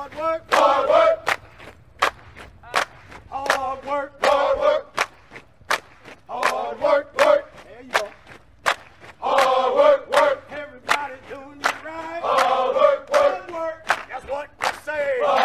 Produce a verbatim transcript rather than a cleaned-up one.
Hard work. Hard work. Hard work. Hard work. Hard work. Work. There you go. Hard work. Work. Everybody doing it right. Hard work. Work. Hard work. That's what you say. Hard